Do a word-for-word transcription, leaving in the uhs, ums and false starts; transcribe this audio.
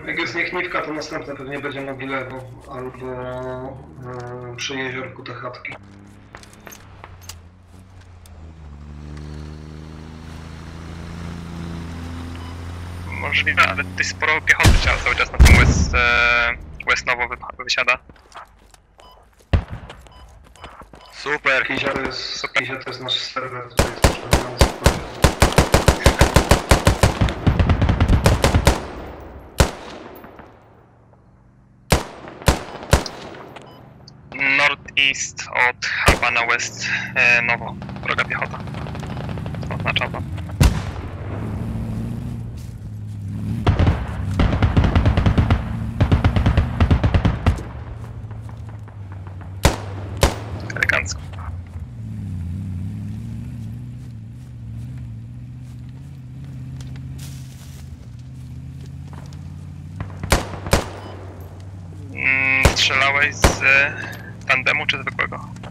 Jak jest niechniwka, to następne pewnie będzie Mobilewo albo yy, przy jeziorku te chatki. Możliwe, ale tutaj sporo piechoty trzeba cały czas na tym West, e, West Nowo wysiada. Super! Kizia to jest, Super. Kizia to jest nasz serwer, tutaj jest też pewnie. Northeast od huba na West e, Nowo, droga piechota. Oznaczam wam. Elegancko. Mm, strzelałeś z tandemu czy zwykłego?